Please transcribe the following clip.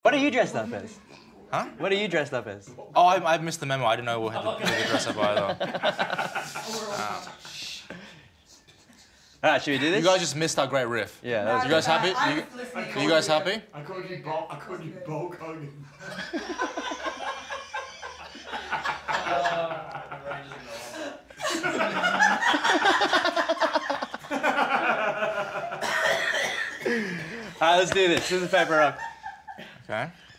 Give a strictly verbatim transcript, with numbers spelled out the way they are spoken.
What are you dressed up as? Huh? What are you dressed up as? Oh, I, I missed the memo. I didn't know we had to do the dress up either. um, All right, should we do this? you guys just missed our great riff. Yeah, that was You guys happy? You, you guys happy? I called you Bulk. I called you Bulk Hogan. All right, let's do this. This is paper rock. Okay.